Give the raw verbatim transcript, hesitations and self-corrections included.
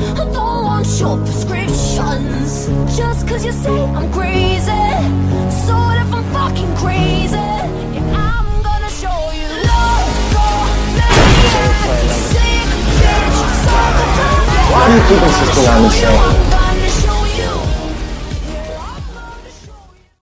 I don't want your prescriptions. Just cause you say I'm crazy, so if I'm fucking crazy, yeah, I'm gonna show you love, go, maniac, sick bitch, psychopath. Why do you keep insisting on me saying